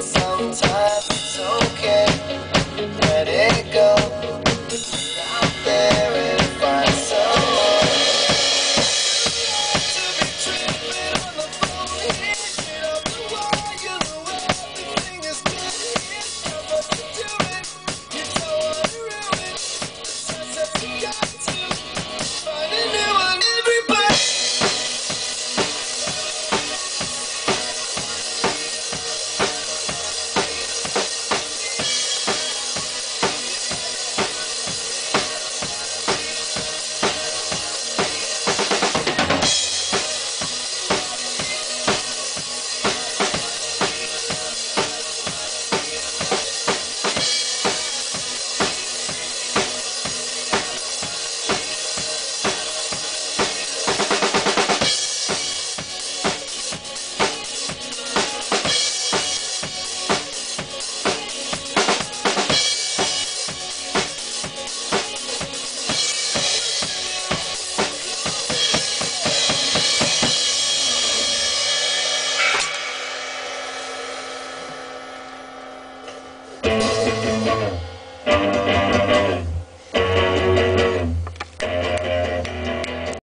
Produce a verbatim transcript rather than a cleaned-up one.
Sometimes it's okay, let it go. Out there and find some more. To be tripping on the phone here, get off the wire, you know everything is good here. Stop what you're doing, you don't wanna ruin the sunsets you got to find a new one. Everybody. Thank you.